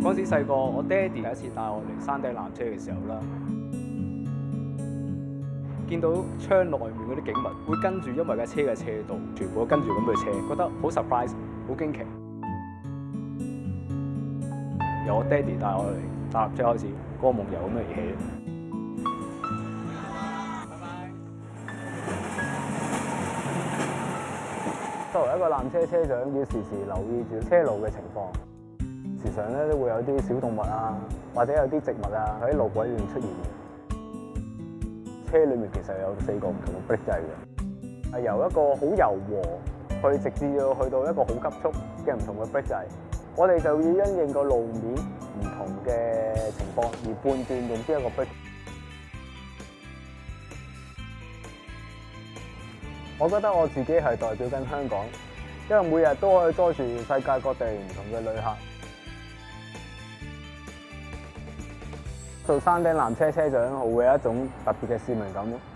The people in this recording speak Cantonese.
嗰時細個，我爹哋第一次帶我嚟山頂纜車嘅時候啦，見到窗內面嗰啲景物會跟住，因為架車嘅斜度，全部都跟住咁去車，覺得好 surprise， 好驚奇。由我爹哋帶我嚟搭纜車開始，嗰個夢由咁樣而起。作為一個纜車車長，要時時留意住車路嘅情況。時常咧都會有啲小動物啊，或者有啲植物啊喺路軌裏面出現嘅。車裏面其實有4個唔同嘅 brake 掣嘅，係由一個好柔和直至去到一個好急速嘅唔同嘅 brake 掣。我哋就要因應個路面唔同嘅情況而判斷用邊一個 brake。我覺得我自己係代表緊香港，因為每日都可以載住世界各地唔同嘅旅客。做山頂纜車車長，我會有一種特別嘅使命感咯。